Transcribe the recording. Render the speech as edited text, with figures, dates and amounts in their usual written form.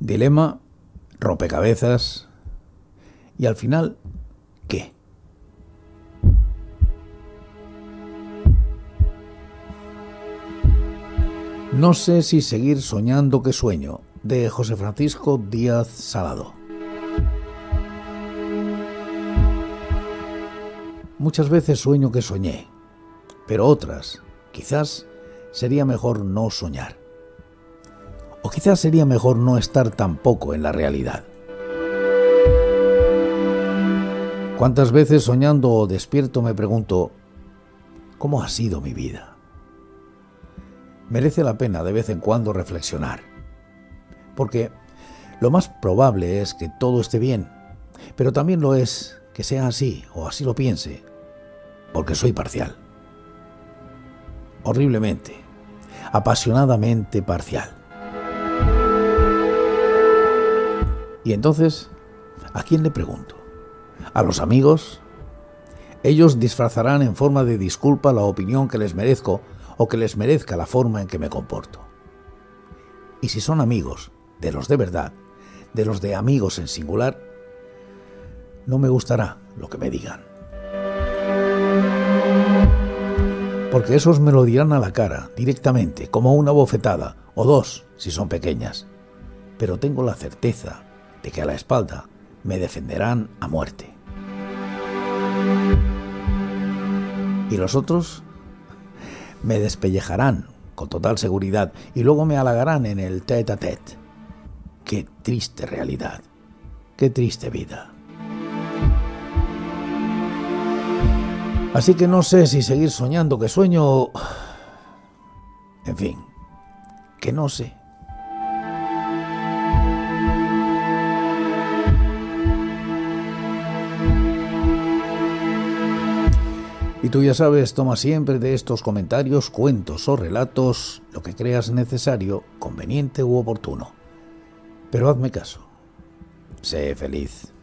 Dilema, rompecabezas y al final, ¿qué? No sé si seguir soñando que sueño, de José Francisco Díaz Salado. Muchas veces sueño que soñé, pero otras, quizás, sería mejor no soñar. O quizás sería mejor no estar tampoco en la realidad. ¿Cuántas veces soñando o despierto me pregunto, ¿cómo ha sido mi vida? Merece la pena de vez en cuando reflexionar, porque lo más probable es que todo esté bien, pero también lo es que sea así, o así lo piense, porque soy parcial. Horriblemente, apasionadamente parcial. Y entonces, ¿a quién le pregunto? ¿A los amigos? Ellos disfrazarán en forma de disculpa la opinión que les merezco o que les merezca la forma en que me comporto. Y si son amigos, de los de verdad, de los de amigos en singular, no me gustará lo que me digan. Porque esos me lo dirán a la cara, directamente, como una bofetada, o dos, si son pequeñas. Pero tengo la certeza de que a la espalda me defenderán a muerte. Y los otros me despellejarán con total seguridad y luego me halagarán en el tête-à-tête. Qué triste realidad, qué triste vida. Así que no sé si seguir soñando que sueño o... En fin, que no sé. Y tú ya sabes, toma siempre de estos comentarios, cuentos o relatos lo que creas necesario, conveniente u oportuno. Pero hazme caso. Sé feliz.